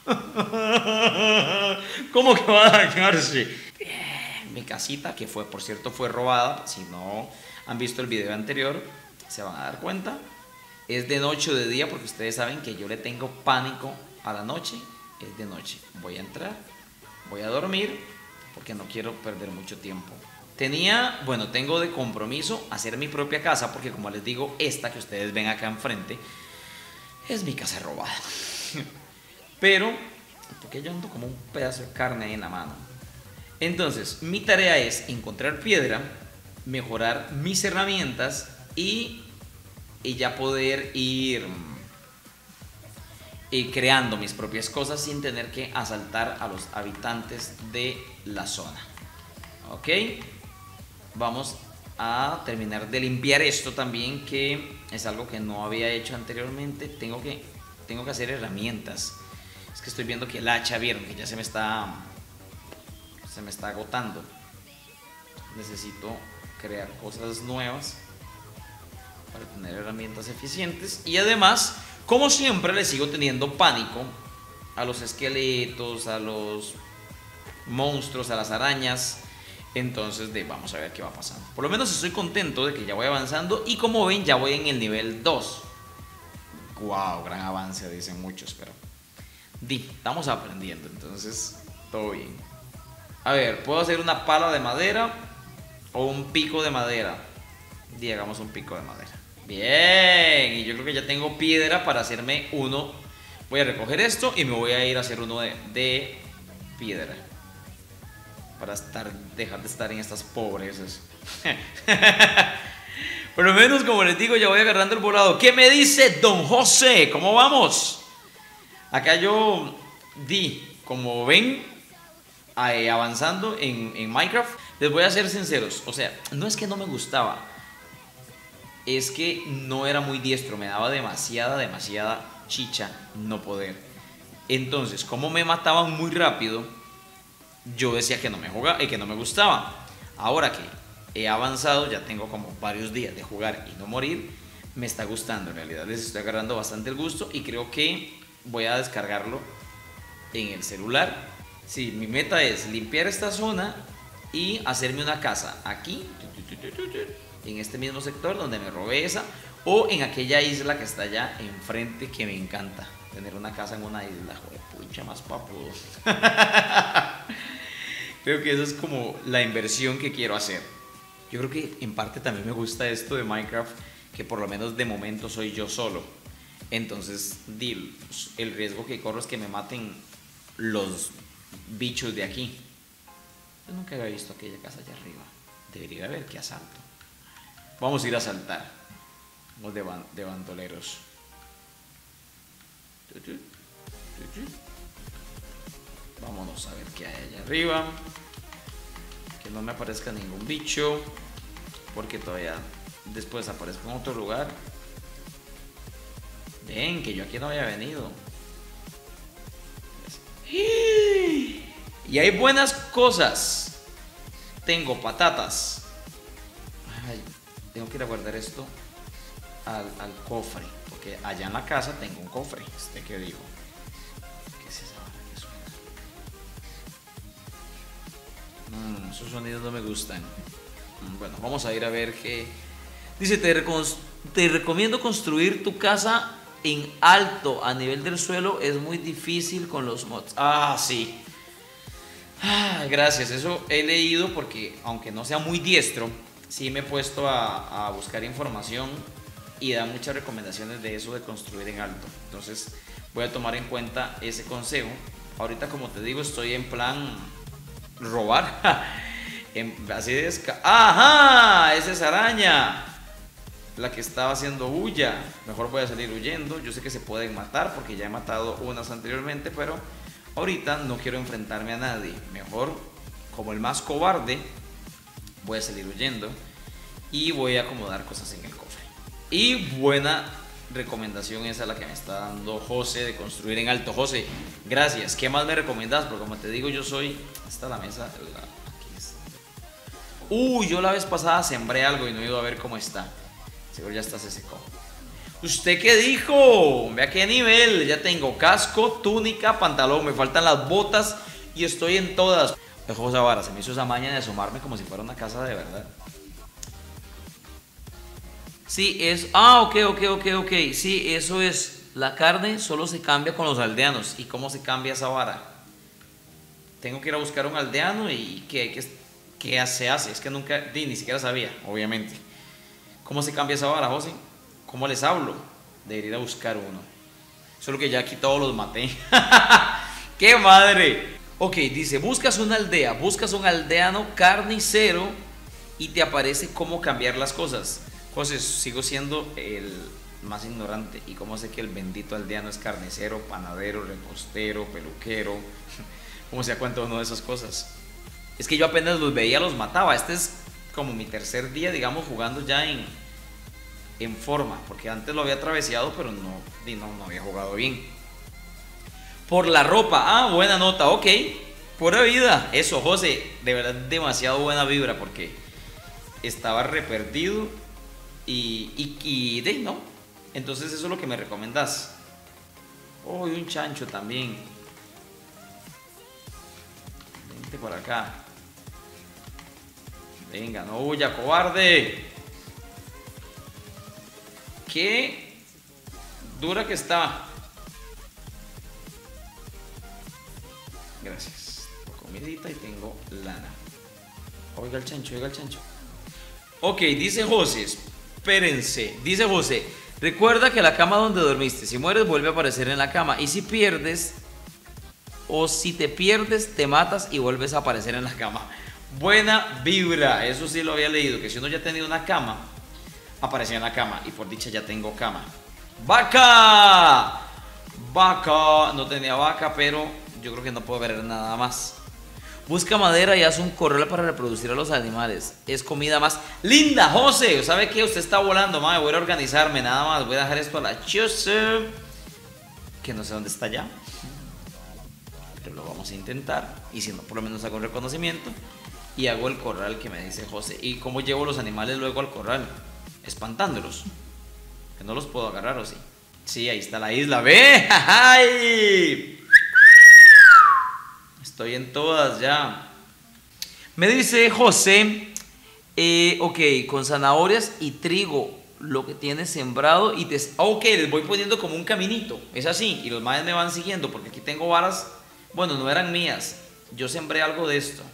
¿Cómo que va a dañarse? Bien, mi casita, que fue, por cierto, fue robada. Si no han visto el video anterior, se van a dar cuenta. Es de noche o de día, porque ustedes saben que yo le tengo pánico a la noche. Es de noche. Voy a entrar, voy a dormir, porque no quiero perder mucho tiempo. Tengo de compromiso hacer mi propia casa, porque como les digo, esta que ustedes ven acá enfrente es mi casa robada. Pero, porque yo ando como un pedazo de carne ahí en la mano. Entonces, mi tarea es encontrar piedra, mejorar mis herramientas y ya poder ir creando mis propias cosas sin tener que asaltar a los habitantes de la zona. Ok, vamos a terminar de limpiar esto también, que es algo que no había hecho anteriormente. Tengo que hacer herramientas. Es que estoy viendo que el hacha, vieron que ya se me está agotando. Necesito crear cosas nuevas para tener herramientas eficientes. Y además, como siempre, le sigo teniendo pánico a los esqueletos, a los monstruos, a las arañas. Entonces vamos a ver qué va pasando. Por lo menos estoy contento de que ya voy avanzando. Y como ven, ya voy en el nivel 2. Wow, gran avance, dicen muchos, pero estamos aprendiendo, entonces todo bien. A ver, puedo hacer una pala de madera o un pico de madera. Hagamos un pico de madera. Bien, y yo creo que ya tengo piedra para hacerme uno. Voy a recoger esto y me voy a ir a hacer uno de piedra, para dejar de estar en estas pobreces. Por lo menos, como les digo, ya voy agarrando el volado. ¿Qué me dice don José? ¿Cómo vamos? Acá yo como ven, avanzando en Minecraft. Les voy a ser sinceros, o sea, no es que no me gustaba, es que no era muy diestro, me daba demasiada chicha no poder. Entonces, como me mataban muy rápido, yo decía que no me jugaba y que no me gustaba. Ahora que he avanzado, ya tengo como varios días de jugar y no morir, me está gustando. En realidad les estoy agarrando bastante el gusto y creo que voy a descargarlo en el celular. Sí, mi meta es limpiar esta zona y hacerme una casa aquí, en este mismo sector donde me robé esa, o en aquella isla que está allá enfrente, que me encanta tener una casa en una isla. Joder, pucha, más papudo. Creo que eso es como la inversión que quiero hacer. Yo creo que en parte también me gusta esto de Minecraft, que por lo menos de momento soy yo solo. Entonces, el riesgo que corro es que me maten los bichos de aquí. Yo nunca había visto aquella casa allá arriba. Debería haber que asalto. Vamos a ir a asaltar. Vamos de bandoleros. Vámonos a ver qué hay allá arriba. Que no me aparezca ningún bicho, porque todavía después aparezco en otro lugar. Ven, que yo aquí no había venido. Y hay buenas cosas. Tengo patatas. Ay, tengo que ir a guardar esto al cofre, porque allá en la casa tengo un cofre. ¿Qué digo? ¿Qué es esa hora que suena? Esos sonidos no me gustan. Bueno, vamos a ir a ver qué dice. Te recomiendo construir tu casa en alto, a nivel del suelo es muy difícil con los mods. Sí. Gracias, eso he leído, porque aunque no sea muy diestro, sí me he puesto a buscar información y da muchas recomendaciones de eso de construir en alto. Entonces voy a tomar en cuenta ese consejo. Ahorita, como te digo, estoy en plan robar. Así de ¡ajá! Esa es araña, la que estaba haciendo bulla. Mejor voy a salir huyendo. Yo sé que se pueden matar porque ya he matado unas anteriormente, pero ahorita no quiero enfrentarme a nadie. Mejor, como el más cobarde, voy a salir huyendo y voy a acomodar cosas en el cofre. Y buena recomendación esa la que me está dando José, de construir en alto. José, gracias. ¿Qué más me recomendás? Porque como te digo, yo soy... Esta es la mesa. Aquí está. Yo la vez pasada sembré algo y no he ido a ver cómo está. Seguro ya está, se secó. ¿Usted qué dijo? Vea qué nivel. Ya tengo casco, túnica, pantalón. Me faltan las botas y estoy en todas. José Vara, se me hizo esa maña de asomarme como si fuera una casa de verdad. Sí, es... Ah, ok. Sí, eso es. La carne solo se cambia con los aldeanos. ¿Y cómo se cambia esa vara? Tengo que ir a buscar un aldeano y ¿qué se hace? Es que nunca, ni siquiera sabía, obviamente. ¿Cómo se cambia esa vara, José? ¿Cómo les hablo? Debería ir a buscar uno. Solo que ya aquí todos los maté. ¡Qué madre! Ok, dice, buscas una aldea, buscas un aldeano carnicero y te aparece cómo cambiar las cosas. José, sigo siendo el más ignorante. ¿Y cómo sé que el bendito aldeano es carnicero, panadero, repostero, peluquero? ¿Cómo se da cuenta uno de esas cosas? Es que yo apenas los veía, los mataba. Este es como mi tercer día, digamos, jugando ya en forma. Porque antes lo había traveseado, pero no había jugado bien. Por la ropa. Ah, buena nota, ok. Pura vida. Eso, José, de verdad, demasiado buena vibra porque estaba re perdido no. Entonces eso es lo que me recomendás. Oh, y un chancho también. Vente por acá. Venga, no huya, cobarde. Qué dura que está. Gracias. Comidita y tengo lana. Oiga el chancho, oiga el chancho. Ok, dice José. Espérense. Dice José. Recuerda que la cama donde dormiste, si mueres, vuelve a aparecer en la cama. Y si pierdes, o si te pierdes, te matas y vuelves a aparecer en la cama. Buena vibra. Eso sí lo había leído. Que si uno ya tenía una cama, aparecía en la cama. Y por dicha ya tengo cama. ¡Vaca! Vaca. No tenía vaca, pero yo creo que no puedo ver nada más. Busca madera y haz un corral para reproducir a los animales. Es comida más linda, José. ¿Sabe qué? Usted está volando, madre. Voy a organizarme nada más. Voy a dejar esto a la choza, que no sé dónde está ya, pero lo vamos a intentar. Y si no, por lo menos hago un reconocimiento y hago el corral que me dice José. ¿Y cómo llevo los animales luego al corral? Espantándolos. Que no los puedo agarrar, ¿o sí? Sí, ahí está la isla. ¡Ve! ¡Ay! Estoy en todas ya. Me dice José, ok, con zanahorias y trigo, lo que tienes sembrado y ok, les voy poniendo como un caminito. Es así, y los maes me van siguiendo porque aquí tengo varas. Bueno, no eran mías. Yo sembré algo de esto.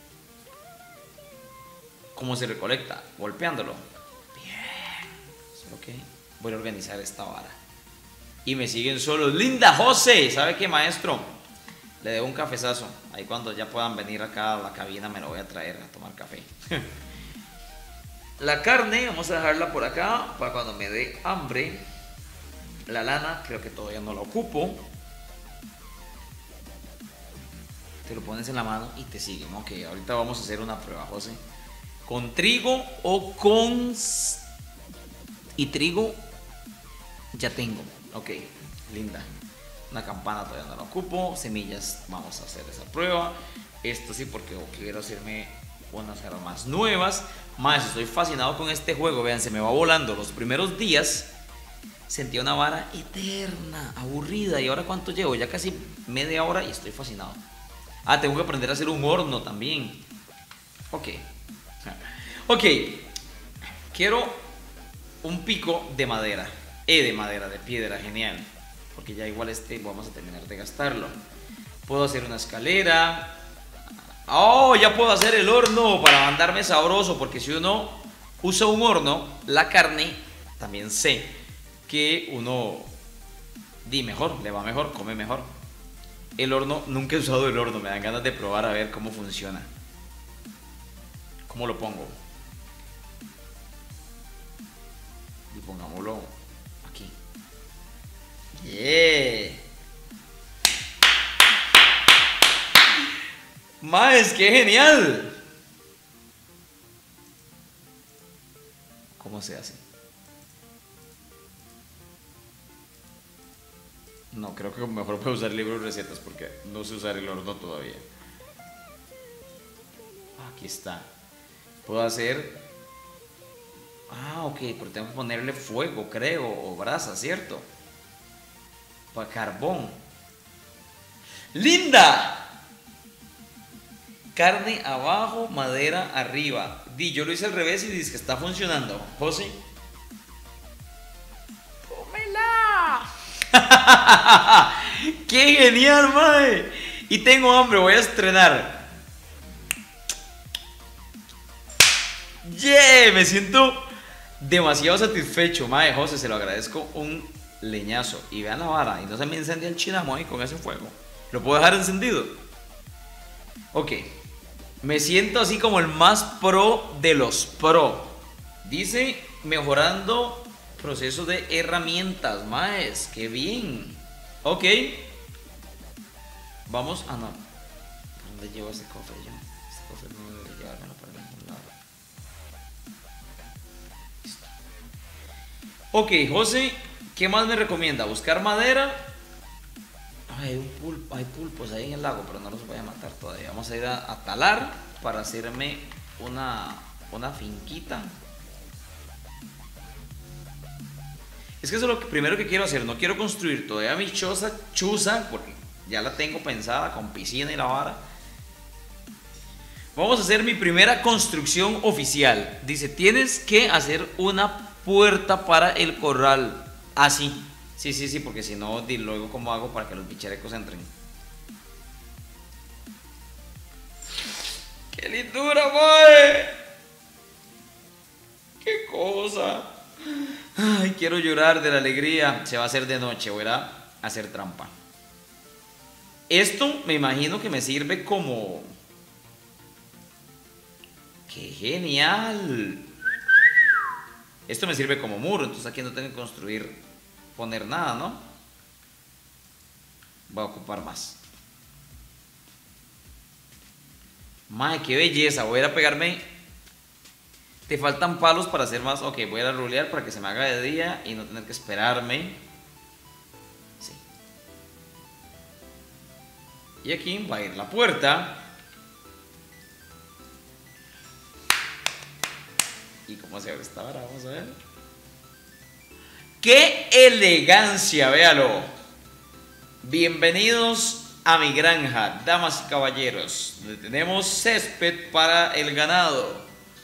¿Cómo se recolecta? Golpeándolo. Bien. Ok, voy a organizar esta vara. Y me siguen solos. ¡Linda José! ¿Sabe qué, maestro? Le debo un cafezazo. Ahí cuando ya puedan venir acá a la cabina me lo voy a traer a tomar café. La carne, vamos a dejarla por acá para cuando me dé hambre. La lana, creo que todavía no la ocupo. Te lo pones en la mano y te siguen. Ok, ahorita vamos a hacer una prueba, José. ¿Con trigo o con...? Y trigo ya tengo. Ok, linda. Una campana todavía no la ocupo. Semillas, vamos a hacer esa prueba. Esto sí, porque quiero hacerme unas armas nuevas. Más, estoy fascinado con este juego. Vean, se me va volando. Los primeros días sentía una vara eterna, aburrida. ¿Y ahora cuánto llevo? Ya casi media hora y estoy fascinado. Ah, tengo que aprender a hacer un horno también. Ok. Ok. Quiero un pico de madera. De piedra, genial. Porque ya igual vamos a terminar de gastarlo. Puedo hacer una escalera. Oh, ya puedo hacer el horno para mandarme sabroso. Porque si uno usa un horno, la carne, también sé que uno mejor, le va mejor, come mejor. El horno, nunca he usado el horno. Me dan ganas de probar a ver cómo funciona. ¿Cómo lo pongo? Y pongámoslo aquí. Yeah. Más, qué genial. ¿Cómo se hace? No, creo que mejor puedo usar libros de recetas porque no sé usar el horno todavía. Aquí está. Puedo hacer Ah, ok, pero tengo que ponerle fuego, creo, o brasa, ¿cierto? Para carbón. ¡Linda! Carne abajo, madera arriba. Di, yo lo hice al revés y dice que está funcionando. José. ¡Tómela! ¡Qué genial, mae! Y tengo hambre, voy a estrenar. ¡Yeah! Me siento demasiado satisfecho, mae. José, se lo agradezco un leñazo. Y vean la vara, y no se me incendia el chinamo ahí con ese fuego. ¿Lo puedo dejar encendido? Ok. Me siento así como el más pro de los pro. Dice mejorando proceso de herramientas, maes. Qué bien. Ok. Vamos. Ah, no. ¿Dónde llevo ese cofre yo? Este cofre no debe llevármelo para ningún lado. Listo. Ok, José. ¿Qué más me recomienda? ¿Buscar madera? Ay, hay pulpos ahí en el lago, pero no los voy a matar todavía. Vamos a ir a talar para hacerme una finquita. Es que eso es lo primero que quiero hacer. No quiero construir todavía mi chuza, porque ya la tengo pensada con piscina y la vara. Vamos a hacer mi primera construcción oficial. Dice, tienes que hacer una puerta para el corral. Así. Sí, porque si no, luego cómo hago para que los bicherecos entren. ¡Qué lindura, mae! ¡Qué cosa! Ay, quiero llorar de la alegría. Se va a hacer de noche, voy a hacer trampa. Esto me imagino que me sirve como... ¡Qué genial! Esto me sirve como muro, entonces aquí no tengo que construir... poner nada, ¿no? Voy a ocupar más. Mae, qué belleza. Voy a ir a pegarme. Te faltan palos para hacer más. Ok, voy a ir a rulear para que se me haga de día y no tener que esperarme. Sí. Y aquí va a ir la puerta. ¿Y cómo se abre esta vara? Vamos a ver. ¡Qué elegancia! Véalo. Bienvenidos a mi granja, damas y caballeros. Donde tenemos césped para el ganado.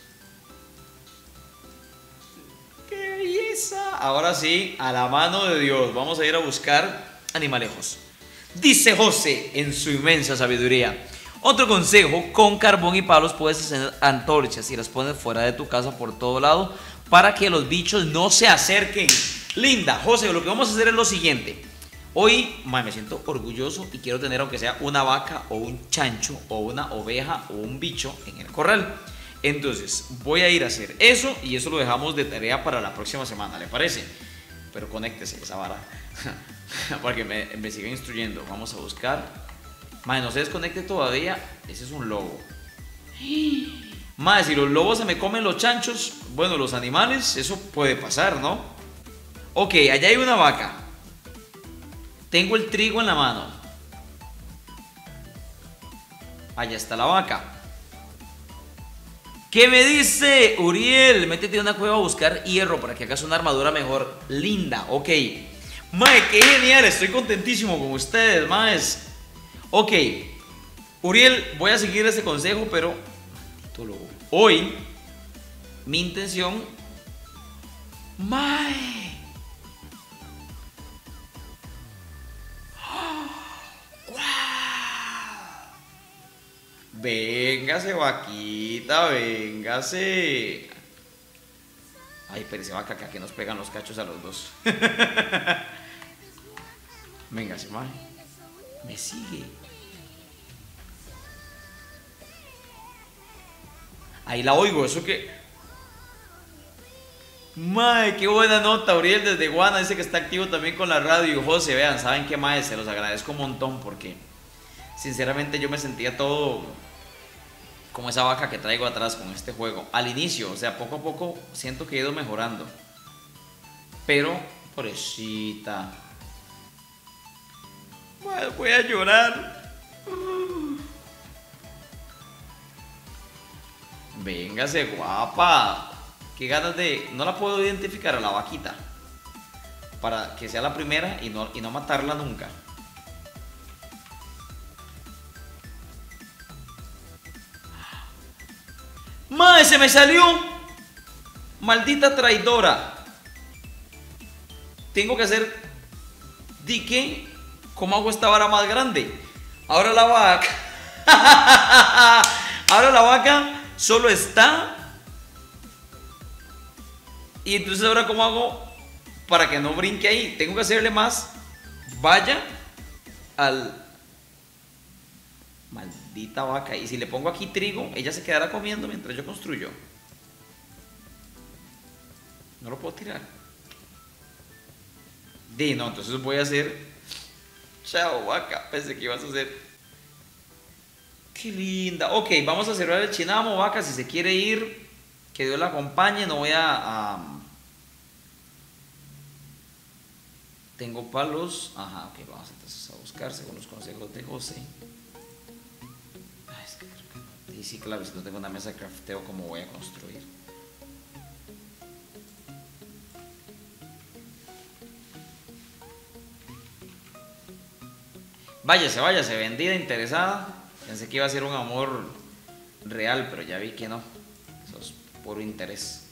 ¡Qué belleza! Ahora sí, a la mano de Dios, vamos a ir a buscar animalejos. Dice José en su inmensa sabiduría. Otro consejo, con carbón y palos puedes hacer antorchas y las pones fuera de tu casa por todo lado para que los bichos no se acerquen. Linda, José, lo que vamos a hacer es lo siguiente. Hoy me siento orgulloso y quiero tener aunque sea una vaca o un chancho o una oveja o un bicho en el corral. Entonces voy a ir a hacer eso y eso lo dejamos de tarea para la próxima semana, ¿le parece? Pero conéctese esa vara para que me siga instruyendo. Vamos a buscar. No se desconecte todavía. Ese es un lobo. Si los lobos se me comen los chanchos, bueno, los animales, eso puede pasar, ¿no? Ok, allá hay una vaca. Tengo el trigo en la mano. Allá está la vaca. ¿Qué me dice Uriel? Métete en una cueva a buscar hierro para que hagas una armadura mejor. Linda, ok. Mae, qué genial, estoy contentísimo con ustedes, maes. Ok, Uriel, voy a seguir ese consejo, pero hoy mi intención... Mae. Véngase, vaquita, véngase. Ay, pero ese vaca que nos pegan los cachos a los dos. Véngase, mae. Me sigue. Ahí la oigo, eso que... Mae, qué buena nota. Uriel desde Guana dice que está activo también con la radio. Y José, vean, ¿saben qué, mae? Se los agradezco un montón porque sinceramente yo me sentía todo como esa vaca que traigo atrás con este juego. Al inicio, o sea, poco a poco siento que he ido mejorando. Pero, pobrecita. Mae, voy a llorar. Véngase, guapa. qué ganas de... No la puedo identificar a la vaquita para que sea la primera y no matarla nunca. ¡Mae, se me salió! ¡Maldita traidora! Tengo que hacer dique. ¿Cómo hago esta vara más grande? Ahora la vaca. Ahora la vaca solo está. Y entonces ahora ¿cómo hago para que no brinque ahí? Tengo que hacerle más valla al... Maldita vaca. Y si le pongo aquí trigo, ella se quedará comiendo mientras yo construyo. No lo puedo tirar. No, entonces voy a hacer... Chao, vaca. Pensé que ibas a hacer... Qué linda. Ok, vamos a cerrar el chinamo, vaca. Si se quiere ir, que Dios la acompañe. No voy a... Tengo palos. Ajá, ok, vamos entonces a buscar según los consejos de José. Ay, es que creo que no. Y sí, claro, si no tengo una mesa de crafteo, ¿cómo voy a construir? Váyase, vendida, interesada. Pensé que iba a ser un amor real, pero ya vi que no. Eso es puro interés.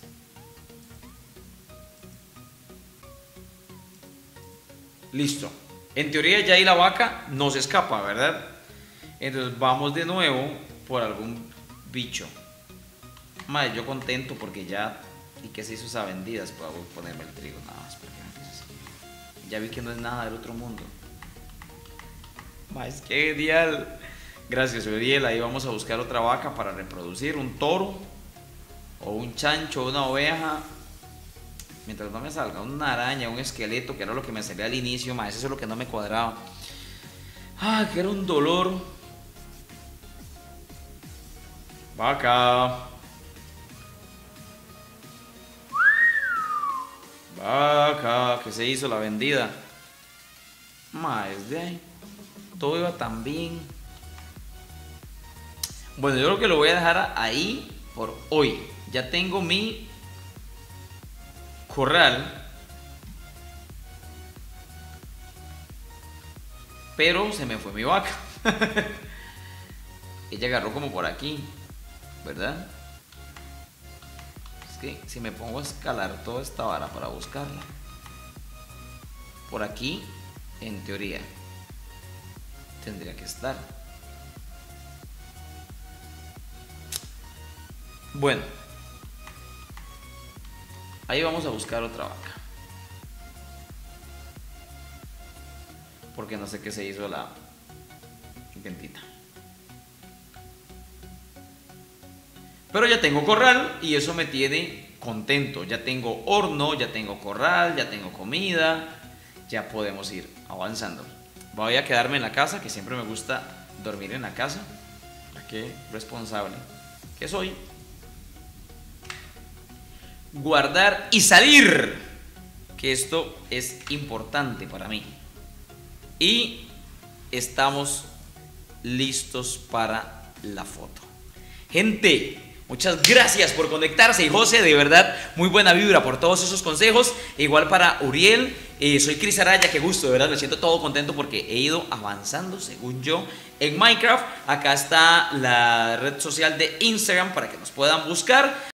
Listo. En teoría ya ahí la vaca no se escapa, ¿verdad? Entonces vamos de nuevo por algún bicho. Madre, yo contento porque ya... ¿Y qué se hizo esa vendida? Puedo ponerme el trigo nada más porque no empieza así. Ya vi que no es nada del otro mundo. Más que genial. Gracias, Uriel. Ahí vamos a buscar otra vaca para reproducir. Un toro o un chancho, una oveja. Mientras no me salga una araña, un esqueleto, que era lo que me salía al inicio, más eso es lo que no me cuadraba. Ah, que era un dolor. Vaca. Vaca, que se hizo la vendida. Más de ahí. Todo iba tan bien. Bueno, yo creo que lo voy a dejar ahí por hoy. Ya tengo mi corral. Pero se me fue mi vaca. Ella agarró como por aquí, ¿verdad? Es que si me pongo a escalar toda esta vara para buscarla, por aquí, en teoría, tendría que estar. Bueno, ahí vamos a buscar otra vaca, porque no sé qué se hizo la intentita. Pero ya tengo corral y eso me tiene contento. Ya tengo horno, ya tengo corral, ya tengo comida. Ya podemos ir avanzando. Voy a quedarme en la casa, que siempre me gusta dormir en la casa. Qué responsable que soy. Guardar y salir, que esto es importante para mí. Y estamos listos para la foto. Gente, muchas gracias por conectarse. Y José, de verdad, muy buena vibra por todos esos consejos. E igual para Uriel. Soy Cris Araya, qué gusto, de verdad, me siento todo contento porque he ido avanzando, según yo, en Minecraft. Acá está la red social de Instagram para que nos puedan buscar.